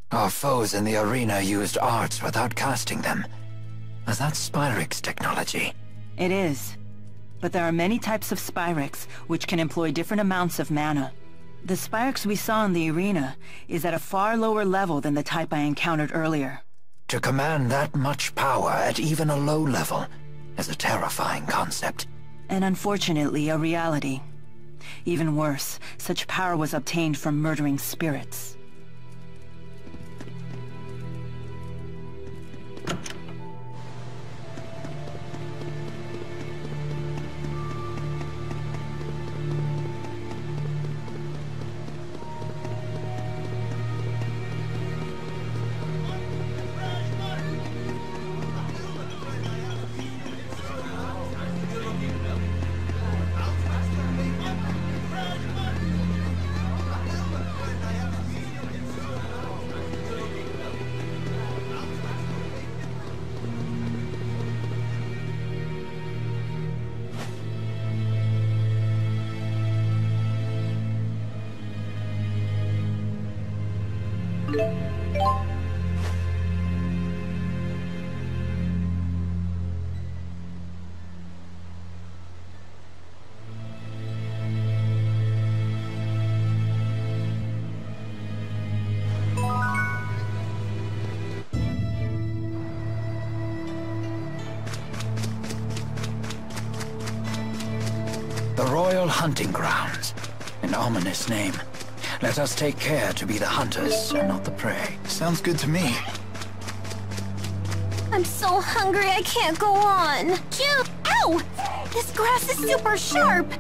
Our foes in the arena used arts without casting them. Is that Spyrix technology? It is. But there are many types of Spyrix, which can employ different amounts of mana. The Spyrix we saw in the arena is at a far lower level than the type I encountered earlier. To command that much power at even a low level is a terrifying concept. And unfortunately, a reality. Even worse, such power was obtained from murdering spirits. The Royal Hunting Grounds. An ominous name. Let us take care to be the hunters and not the prey. Sounds good to me. I'm so hungry I can't go on. Phew! Ow! This grass is super sharp!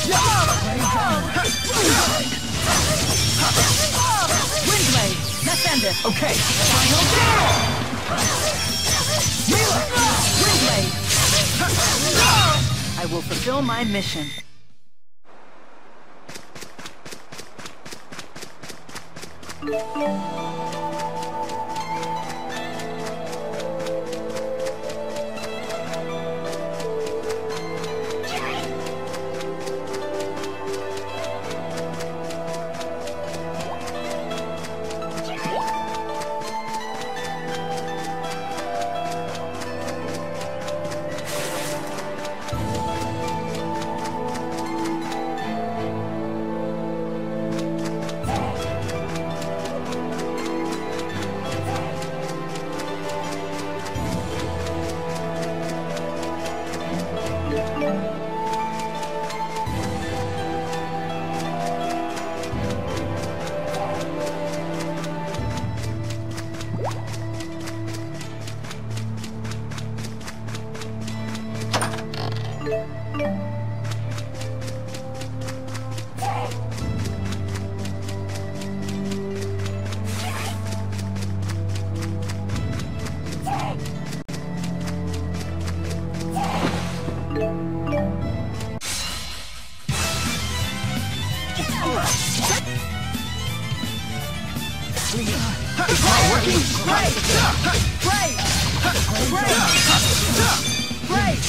Windblade, defend! send it. Okay. Final battle! Mila! Windblade! I will fulfill my mission. It's not working! Break! Break! Break!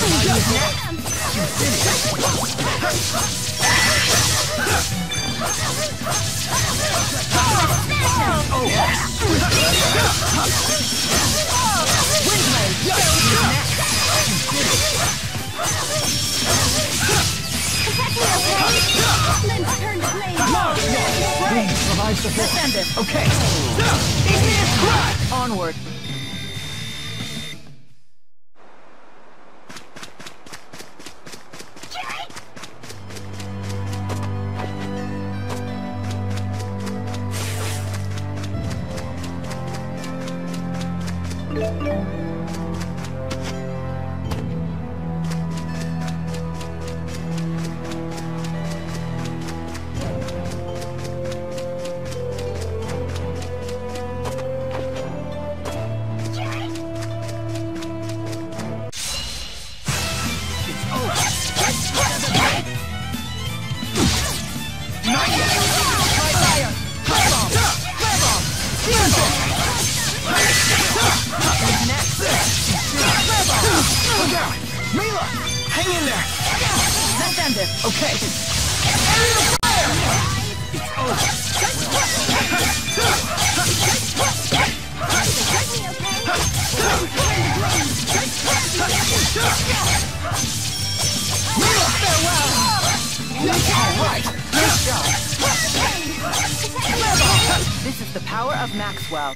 Please provide support. Send it. Okay. Igneous crush! Onward. Mila! Hang in there! Send it. Okay. It's over. Mila! Farewell! All right. Nice job. This is the power of Maxwell.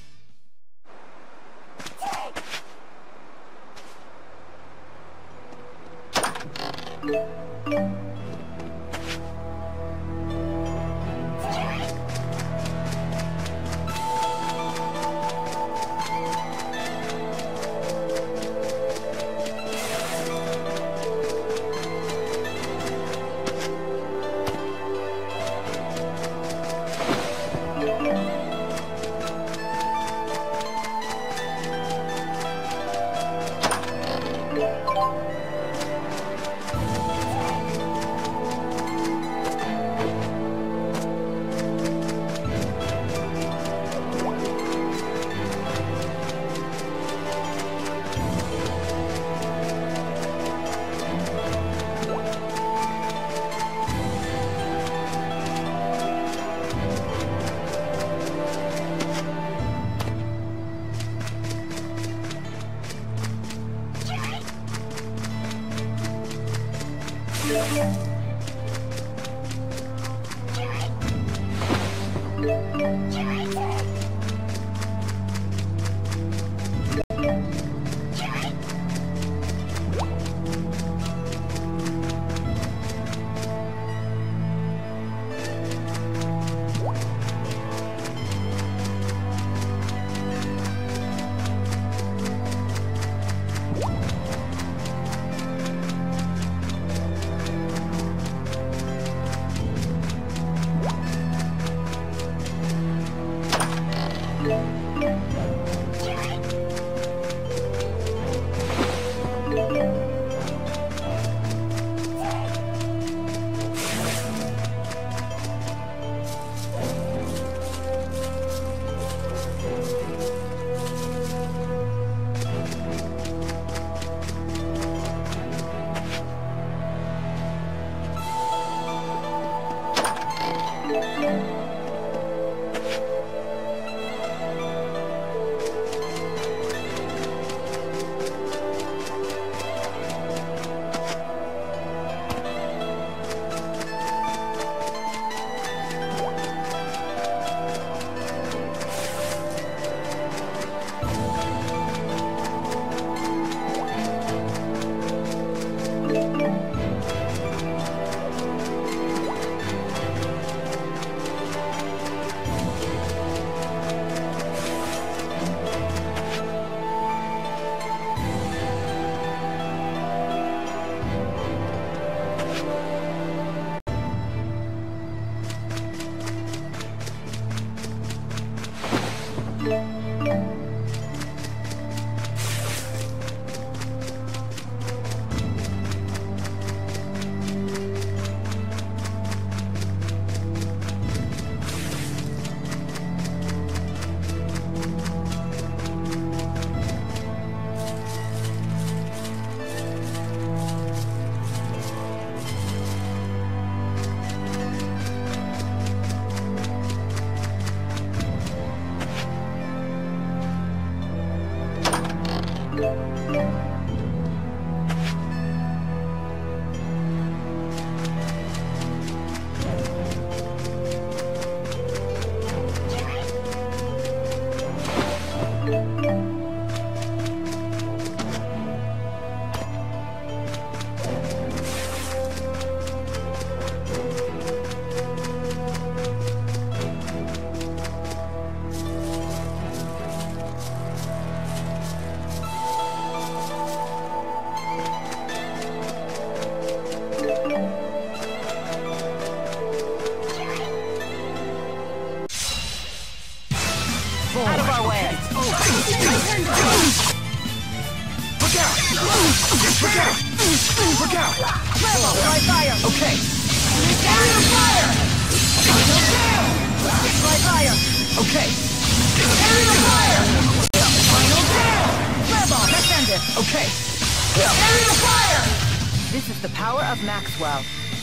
Okay. Area fire! Final down! Fly fire! Okay. Area fire! Final down! Fireball, let's end it! Okay. Area fire! This is the power of Maxwell.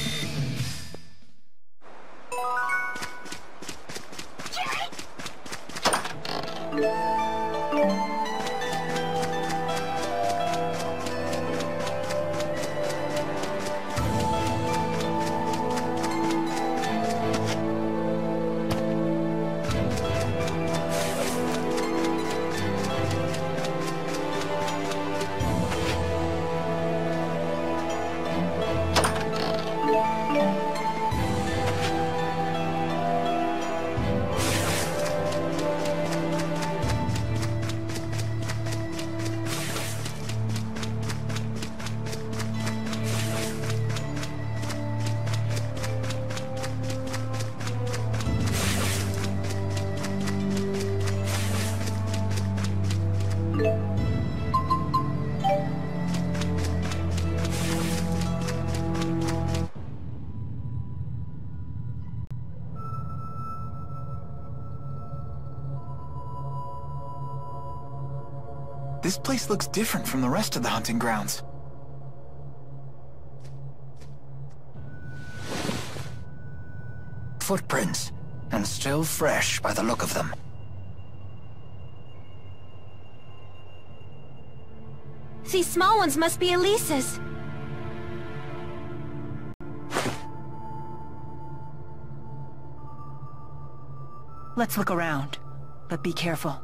This place looks different from the rest of the hunting grounds. Footprints, and still fresh by the look of them. These small ones must be Elise's. Let's look around, but be careful.